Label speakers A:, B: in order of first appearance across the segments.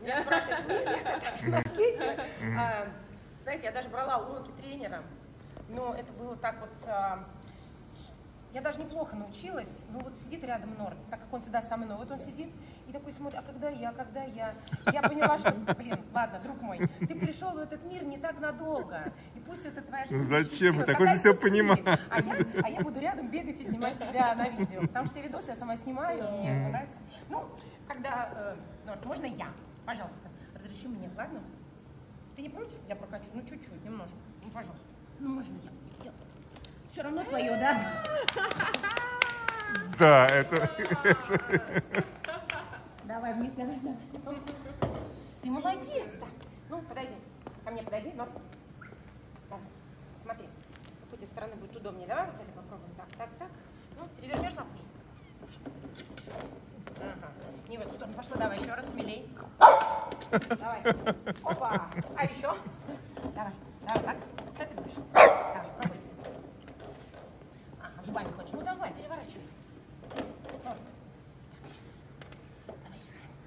A: Меня спрашивают, умею я кататься на скейте? Знаете, я даже брала уроки тренера, но это было так вот... Я даже неплохо научилась, но вот сидит рядом Норд, так как он всегда со мной, вот он сидит и такой смотрит, а когда я, когда я? Я поняла, что, блин, ладно, друг мой, ты пришел в этот мир не так надолго, и пусть это твоя жизнь.
B: Ну зачем? Так он все понимает.
A: А я буду рядом бегать и снимать тебя на видео, потому что все видосы я сама снимаю, мне это нравится. Ну, когда, Норд, можно я? Пожалуйста, разреши мне, ладно? Ты не против? Я прокачу, ну чуть-чуть, немножко, ну пожалуйста. Ну можно я? Все равно твое, да?
B: Да, это...
A: Давай вниз, давай. Ты молодец, да. Ну, подойди. Ко мне подойди, Норд. Давай, смотри. С какой стороны будет удобнее. Давай вот это попробуем. Так, так, так. Ну, перевернешь лапки. Ага. Не в эту сторону. Пошло, давай еще раз, смелей. Давай. Опа. А еще? Давай. Давай, так. С этой будешь. Давай, пробуй. Ага, зубами хочешь. Ну, давай, переворачивай. Вот. Давай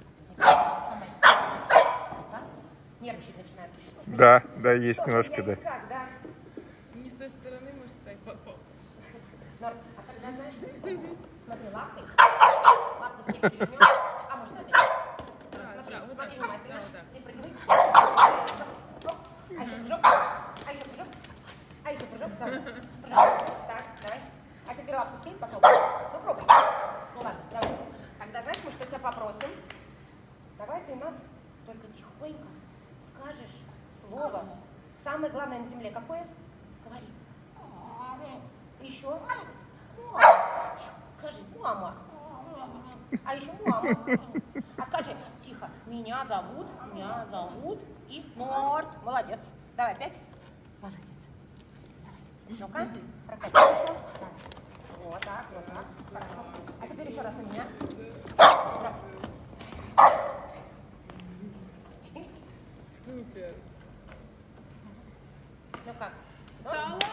A: сюда. Нервничать начинает.
B: Да, да, есть немножко, да.
A: Как, да.
C: Не с той стороны можешь стать.
A: Норд, а когда знаешь, смотри, лапкой. Лапкой с перевернешь. А может этой? Смотри, смотри внимательно. Припрыгивай. А еще прыжок. А еще прыжок. А еще прыжок. Прыжок. Так, давай. А теперь лапку скинь, попробуй. Ну пробуй. Ну ладно, давай. Тогда знаешь, мы что тебя попросим? Давай ты у нас только тихонько скажешь слово. Самое главное на земле какое? Говори. Еще? Скажи, мама. А еще мама. А скажи, тихо, меня зовут и Норд. Молодец. Давай, опять. Молодец. Давай. Ну-ка, прокатись еще. Вот так, вот так. Хорошо. А теперь еще раз на меня.
C: Супер.
A: Ну как?
C: Да ладно!